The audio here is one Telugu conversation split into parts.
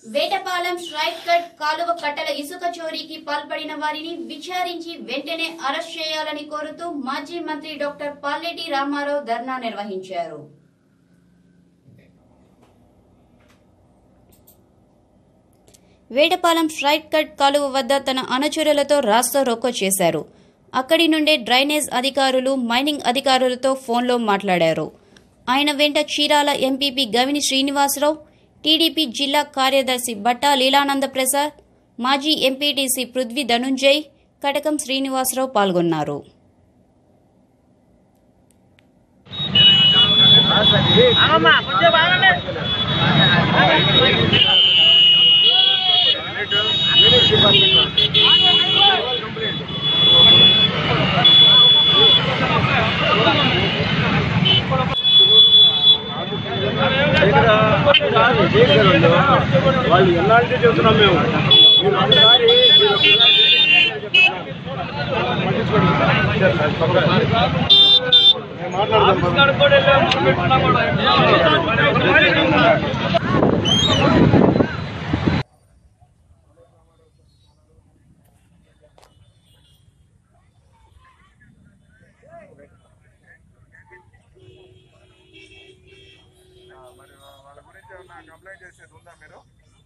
వేటపాలెం స్ట్రైట్ కట్ కాలువ కట్టల ఇసుక చోరీకి పాల్పడిన వారిని విచారించి వెంటనే అరెస్ట్ చేయాలని కోరుతూ మాజీ మంత్రి డాక్టర్ పల్లెటి రామారావు ధర్నా నిర్వహించారు. వేటపాలెం స్ట్రైట్ కట్ కాలువ వద్ద తన అనుచరులతో రాస్తా రోకో చేశారు. అక్కడి నుండే డ్రైనేజ్ అధికారులు, మైనింగ్ అధికారులతో ఫోన్లో మాట్లాడారు. ఆయన వెంట చీరాల ఎంపీపీ గవిని శ్రీనివాసరావు, టీడీపీ జిల్లా కార్యదర్శి బట్టా లీలానంద ప్రసాద్, మాజీ ఎంపీటీసీ పృథ్వీ ధనుంజయ్, కటకం శ్రీనివాసరావు పాల్గొన్నారు. వాళ్ళు ఎన్నాళ్ళకి చెబుతున్నాం మేము. మీరు ఒకసారి కంప్లైంట్ చేసేది ఉందా? మీరు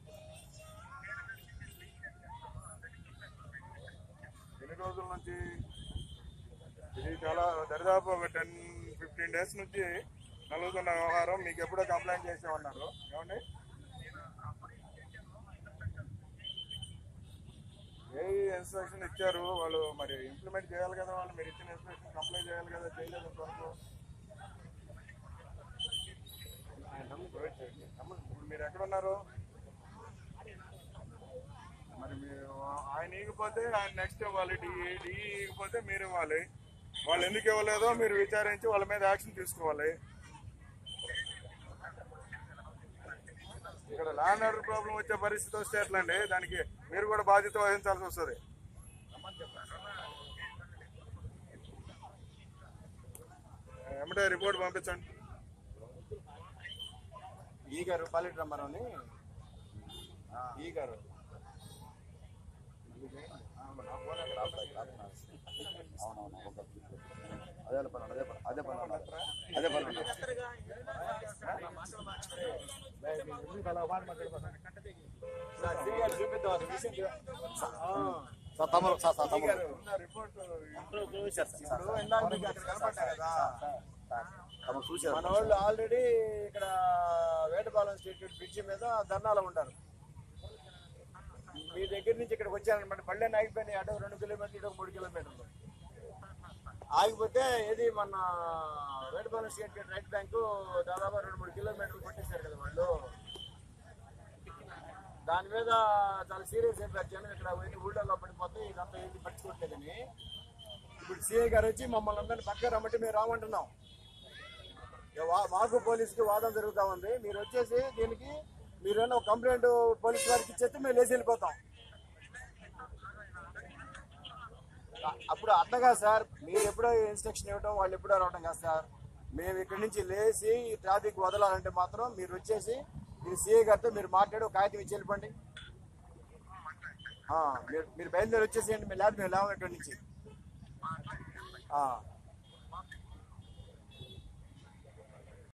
ఎన్ని రోజుల నుంచి? ఇది చాలా దరిదాపు ఒక 10-15 డేస్ నుంచి నలుగుతున్న వ్యవహారం. మీకు ఎప్పుడో కంప్లైంట్ చేసామన్నారు. ఏమండి, ఏ ఇన్స్ట్రక్షన్ ఇచ్చారు వాళ్ళు? మరి ఇంప్లిమెంట్ చేయాలి కదా వాళ్ళు. మీరు ఇచ్చిన ఇన్స్ట్రక్షన్ కంప్లైంట్ చేయాలి కదా, చేయలేదు ఇంతవరకు. మీరు ఎక్కడున్నారు? మరి మీరు ఆయన ఇవ్వకపోతే ఆయన నెక్స్ట్ ఇవ్వాలి. డిఈ ఇవ్వకపోతే మీరు ఇవ్వాలి. వాళ్ళు ఎందుకు ఇవ్వలేదో మీరు విచారించి వాళ్ళ మీద యాక్షన్ తీసుకోవాలి. ఇక్కడ లా అండ్ ఆర్డర్ ప్రాబ్లం వచ్చే పరిస్థితి వస్తే ఎట్లండి? దానికి మీరు కూడా బాధ్యత వహించాల్సి వస్తుంది. ఏమంటే రిపోర్ట్ పంపించండి. ఈ గారు పల్లెటి రామారావుని ఈ గారు అదే మన వాళ్ళు ఆల్రెడీ ఇక్కడ వేటపాలెం స్ట్రీట్ బ్రిడ్జి మీద ధర్నాలో ఉంటారు. మీ దగ్గర నుంచి ఇక్కడికి వచ్చారనమాట. పళ్ళే ఆగిపోయినాయి. అటు 2 కిలోమీటర్లు, ఇటు 3 కిలోమీటర్లు ఆగిపోతే ఏది మన వేటపాలెం స్ట్రీట్ రైట్ బ్యాంకు దాదాపు 2-3 కిలోమీటర్లు కొట్టేశారు కదా వాళ్ళు. దాని మీద చాలా సీరియస్ అయిపోయారు జనం. ఇక్కడ ఊళ్ళలో పడిపోతే ఇదంతా ఏంటి పట్టించుకోవట్లేదని ఇప్పుడు సిఐ గారు వచ్చి మమ్మల్ని అందరినీ పక్క రమ్మంటే మేము రామంటున్నాం. మాకు పోలీసుకి వాదన జరుగుతూ ఉంది. మీరు వచ్చేసి దీనికి మీరేమో కంప్లైంట్ పోలీసు వారికి ఇచ్చేస్తే మేము లేచి వెళ్ళిపోతాం. అప్పుడు అట్టగా సార్, మీరు ఎప్పుడో ఇన్స్ట్రక్షన్ ఇవ్వడం, వాళ్ళు ఎప్పుడో రావడం కాదు సార్. మేము ఇక్కడి నుంచి లేచి ట్రాఫిక్ వదలాలంటే మాత్రం మీరు వచ్చేసి మీరు సిఐ గారితో మీరు మాట్లాడి ఒక కాగితం ఇచ్చి వెళ్ళిపోండి. మీరు బయలుదేరి వచ్చేసేయండి. మేము లేకపోతే మేము లేవం ఇక్కడి నుంచి.